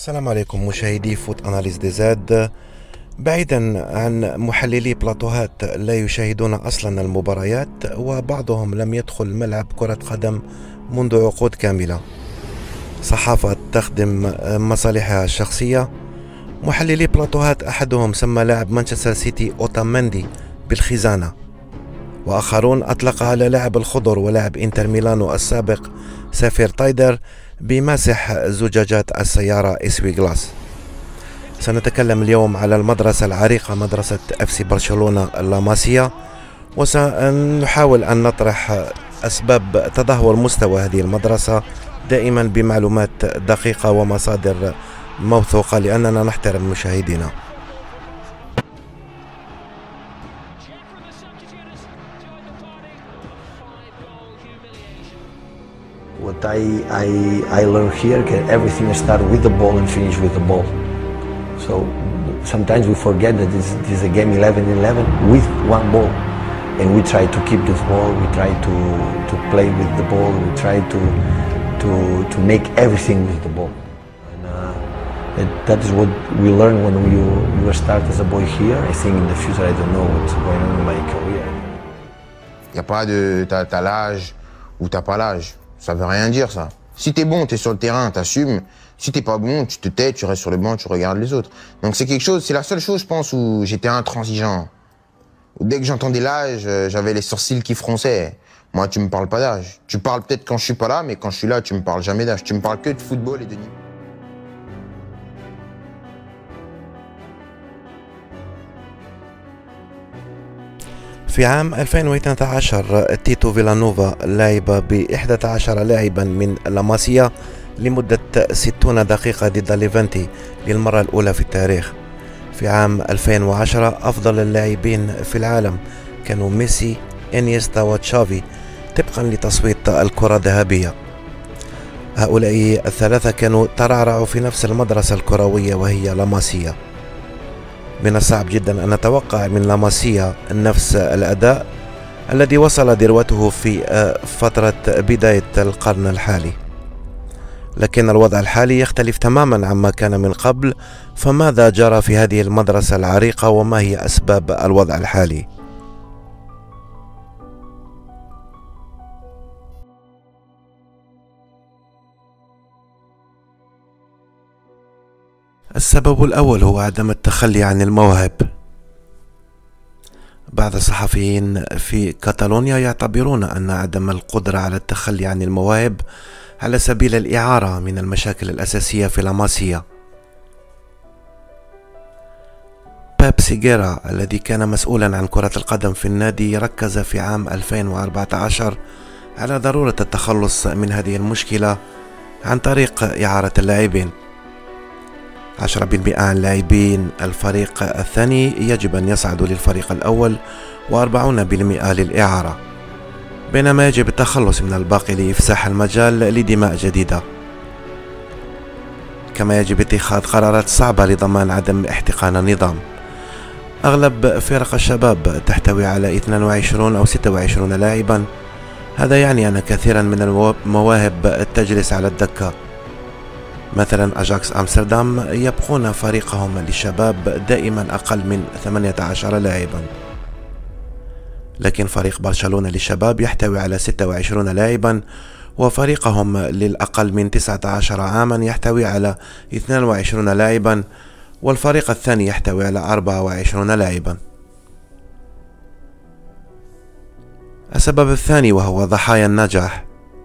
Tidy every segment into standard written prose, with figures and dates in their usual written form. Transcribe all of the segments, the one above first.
السلام عليكم مشاهدي فوت أناليز دي زاد. بعيدا عن محللي بلاطوهات لا يشاهدون أصلا المباريات، وبعضهم لم يدخل ملعب كرة قدم منذ عقود كاملة، صحافة تخدم مصالحها الشخصية. محللي بلاطوهات أحدهم سمى لاعب مانشستر سيتي أوتامندي بالخزانة، وآخرون أطلق على لاعب الخضر ولاعب إنتر ميلانو السابق سافير تايدر بماسح زجاجات السيارة إسوي غلاس. سنتكلم اليوم على المدرسة العريقة، مدرسة FC برشلونة اللاماسيا، وسنحاول أن نطرح أسباب تدهور مستوى هذه المدرسة دائما بمعلومات دقيقة ومصادر موثوقة، لأننا نحترم مشاهدينا. What I learned here, everything starts with the ball and finish with the ball. So sometimes we forget that this is a game 11-11 with one ball, and we try to keep this ball. We try to play with the ball. We try to make everything with the ball. And that is what we learn when you start as a boy here. I think in the future, I don't know what's going on in my career. Il n'y a pas de t'as l'âge ou t'as pas l'âge. Ça veut rien dire, ça. Si t'es bon, t'es sur le terrain, t'assumes. Si t'es pas bon, tu te tais, tu restes sur le banc, tu regardes les autres. Donc c'est quelque chose, c'est la seule chose, je pense, où j'étais intransigeant. Dès que j'entendais l'âge, j'avais les sourcils qui fronçaient. Moi, tu me parles pas d'âge. Tu parles peut-être quand je suis pas là, mais quand je suis là, tu me parles jamais d'âge. Tu me parles que de football et de niveau. في عام 2012 تيتو فيلانوفا لعب ب11 لاعبا من لاماسيا لمدة 60 دقيقة ضد ليفانتي للمرة الأولى في التاريخ. في عام 2010 أفضل اللاعبين في العالم كانوا ميسي، إنيستا وتشافي طبقا لتصويت الكرة الذهبية. هؤلاء الثلاثة كانوا ترعرعوا في نفس المدرسة الكروية وهي لاماسيا. من الصعب جدا أن نتوقع من لاماسيا نفس الأداء الذي وصل ذروته في فترة بداية القرن الحالي، لكن الوضع الحالي يختلف تماما عما كان من قبل. فماذا جرى في هذه المدرسة العريقة وما هي أسباب الوضع الحالي؟ السبب الأول هو عدم التخلي عن المواهب. بعض الصحفيين في كاتالونيا يعتبرون أن عدم القدرة على التخلي عن المواهب على سبيل الإعارة من المشاكل الأساسية في لاماسيا. بيب سيغيرا الذي كان مسؤولا عن كرة القدم في النادي ركز في عام 2014 على ضرورة التخلص من هذه المشكلة عن طريق إعارة اللاعبين. 10% عن لاعبين الفريق الثاني يجب أن يصعدوا للفريق الأول، و40% للإعارة، بينما يجب التخلص من الباقي لإفساح المجال لدماء جديدة. كما يجب اتخاذ قرارات صعبة لضمان عدم احتقان النظام. أغلب فرق الشباب تحتوي على 22 أو 26 لاعبا. هذا يعني أن كثيرا من المواهب تجلس على الدكة. مثلا أجاكس أمستردام يبقون فريقهم للشباب دائما أقل من 18 لاعبا، لكن فريق برشلونة للشباب يحتوي على 26 لاعبا، وفريقهم للأقل من 19 عاما يحتوي على 22 لاعبا، والفريق الثاني يحتوي على 24 لاعبا. السبب الثاني وهو ضحايا النجاح.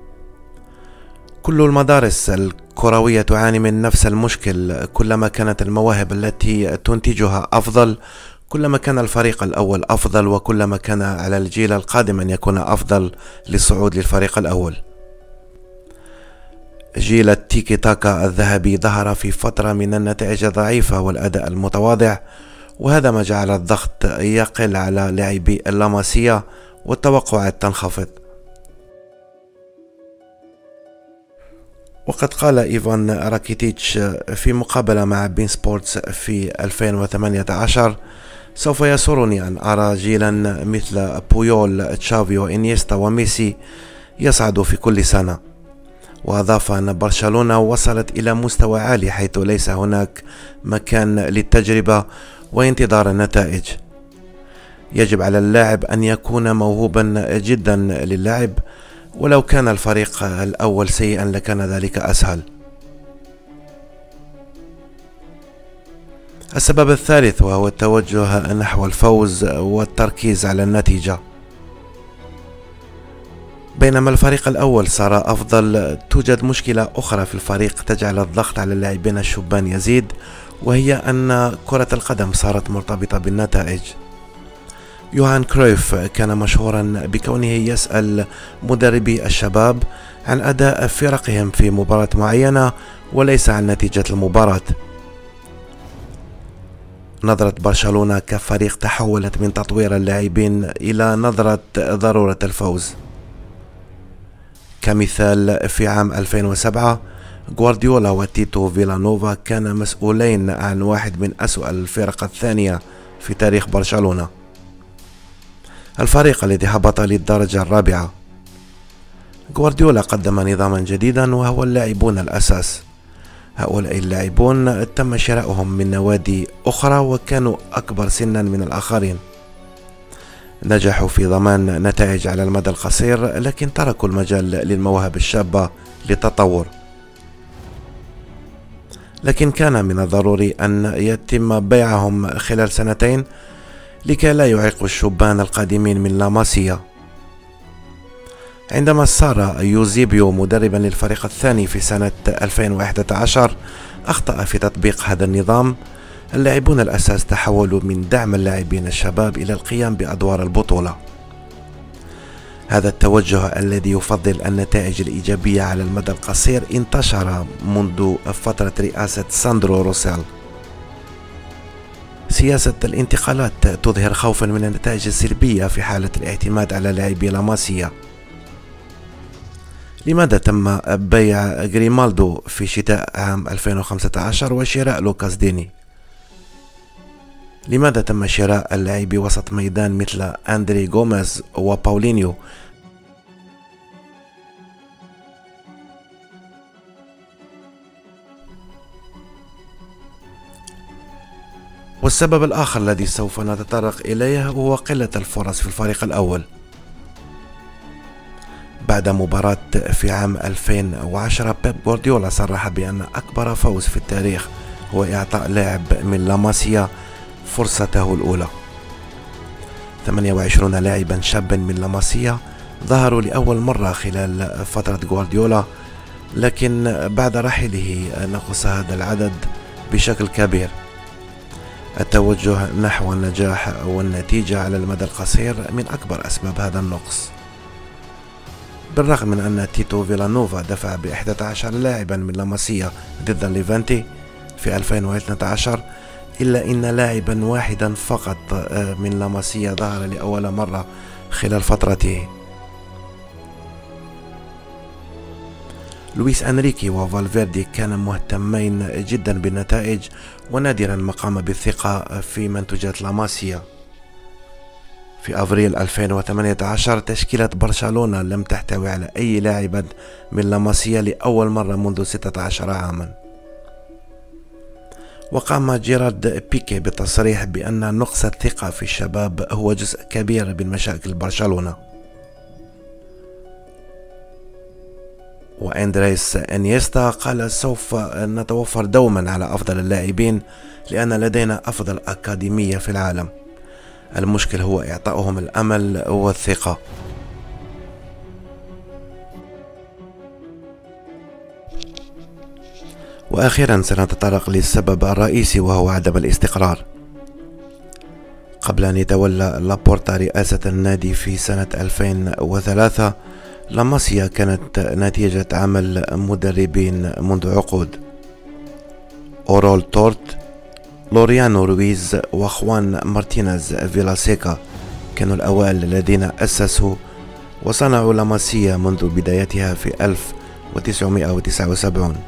كل المدارس الكروية تعاني من نفس المشكل. كلما كانت المواهب التي تنتجها أفضل، كلما كان الفريق الأول أفضل، وكلما كان على الجيل القادم أن يكون أفضل للصعود للفريق الأول. جيل التيكي تاكا الذهبي ظهر في فترة من النتائج الضعيفة والأداء المتواضع، وهذا ما جعل الضغط يقل على لاعبي اللاماسيا والتوقعات تنخفض. وقد قال إيفان راكيتيتش في مقابلة مع بين سبورتس في 2018: سوف يسرني أن أرى جيلا مثل بويول، تشافي وإنيستا وميسي يصعد في كل سنة. وأضاف أن برشلونة وصلت إلى مستوى عالي حيث ليس هناك مكان للتجربة وانتظار النتائج. يجب على اللاعب أن يكون موهوبا جدا للعب، ولو كان الفريق الأول سيئا لكان ذلك أسهل. السبب الثالث وهو التوجه نحو الفوز والتركيز على النتيجة. بينما الفريق الأول صار أفضل، توجد مشكلة أخرى في الفريق تجعل الضغط على اللاعبين الشبان يزيد، وهي أن كرة القدم صارت مرتبطة بالنتائج. يوهان كرويف كان مشهورا بكونه يسأل مدربي الشباب عن أداء فرقهم في مباراة معينة وليس عن نتيجة المباراة. نظرة برشلونة كفريق تحولت من تطوير اللاعبين إلى نظرة ضرورة الفوز. كمثال في عام 2007 غوارديولا وتيتو فيلانوفا كانا مسؤولين عن واحد من أسوأ الفرق الثانية في تاريخ برشلونة، الفريق الذي هبط للدرجة الرابعة. غوارديولا قدم نظاما جديدا وهو اللاعبون الأساس. هؤلاء اللاعبون تم شراؤهم من نوادي أخرى وكانوا أكبر سنا من الآخرين. نجحوا في ضمان نتائج على المدى القصير، لكن تركوا المجال للمواهب الشابة للتطور. لكن كان من الضروري أن يتم بيعهم خلال سنتين لكي لا يعيقوا الشبان القادمين من لاماسيا. عندما صار يوزيبيو مدربا للفريق الثاني في سنة 2011 أخطأ في تطبيق هذا النظام. اللاعبون الأساس تحولوا من دعم اللاعبين الشباب إلى القيام بأدوار البطولة. هذا التوجه الذي يفضل النتائج الإيجابية على المدى القصير انتشر منذ فترة رئاسة ساندرو روسيل. سياسة الانتقالات تظهر خوفا من النتائج السلبية في حالة الاعتماد على لاعبي لاماسيا. لماذا تم بيع غريمالدو في شتاء عام 2015 وشراء لوكاس ديني؟ لماذا تم شراء اللاعبي وسط ميدان مثل أندري غوميز وباولينيو؟ والسبب الآخر الذي سوف نتطرق إليه هو قلة الفرص في الفريق الأول. بعد مباراة في عام 2010 بيب غوارديولا صرح بأن أكبر فوز في التاريخ هو إعطاء لاعب من لاماسيا فرصته الأولى. 28 لاعبا شابا من لاماسيا ظهروا لأول مرة خلال فترة غوارديولا، لكن بعد رحيله نقص هذا العدد بشكل كبير. التوجه نحو النجاح والنتيجة على المدى القصير من أكبر أسباب هذا النقص. بالرغم من أن تيتو فيلانوفا دفع ب11 لاعبا من لاماسيا ضد ليفانتي في 2012، إلا أن لاعبا واحدا فقط من لاماسيا ظهر لأول مرة خلال فترته. لويس أنريكي وفالفيردي كانا مهتمين جدا بالنتائج ونادرا ما قام بالثقة في منتوجات لاماسيا. في أفريل 2018 تشكيلة برشلونة لم تحتوي على أي لاعب من لاماسيا لأول مرة منذ 16 عاما. وقام جيرارد بيكي بالتصريح بأن نقص الثقة في الشباب هو جزء كبير من مشاكل برشلونة. وأندريس إنيستا قال: سوف نتوفر دوما على أفضل اللاعبين لأن لدينا أفضل أكاديمية في العالم. المشكل هو إعطائهم الأمل والثقة. وأخيرا سنتطرق للسبب الرئيسي وهو عدم الاستقرار. قبل أن يتولى لابورتا رئاسة النادي في سنة 2003 لاماسيا كانت نتيجة عمل مدربين منذ عقود. أورول تورت، لوريانو رويز وخوان مارتينيز فيلاسيكا كانوا الأوائل الذين أسسوا وصنعوا لاماسيا منذ بدايتها في 1979.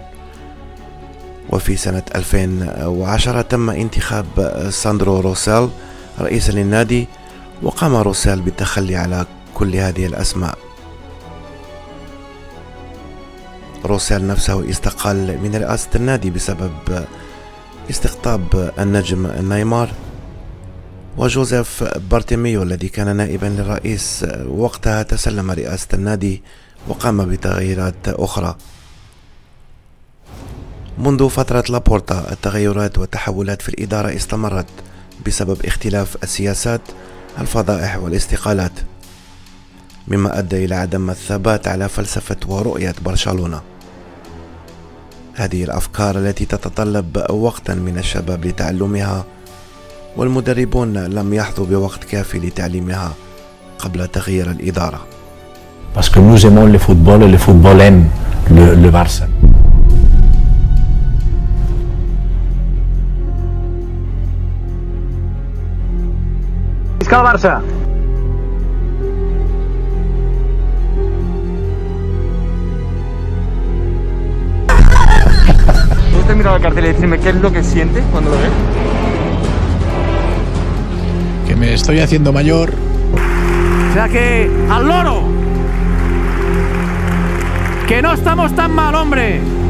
وفي سنة 2010 تم انتخاب ساندرو روسيل رئيسا للنادي، وقام روسيل بالتخلي على كل هذه الأسماء. روسيال نفسه استقال من رئاسة النادي بسبب استقطاب النجم نيمار. وجوزيف بارتيميو الذي كان نائبا للرئيس وقتها تسلم رئاسة النادي وقام بتغييرات أخرى. منذ فترة لابورتا التغيرات والتحولات في الإدارة استمرت بسبب اختلاف السياسات، الفضائح والاستقالات، مما أدى إلى عدم الثبات على فلسفة ورؤية برشلونة. هذه الأفكار التي تتطلب وقتا من الشباب لتعلمها، والمدربون لم يحظوا بوقت كافي لتعليمها قبل تغيير الإدارة. Parce que nous aimons le football et le football aime le Barça. Visca el Barça! ¿Puedes mirar el cartel y decirme qué es lo que siente cuando lo ves? Que me estoy haciendo mayor. O sea que al loro. Que no estamos tan mal, hombre.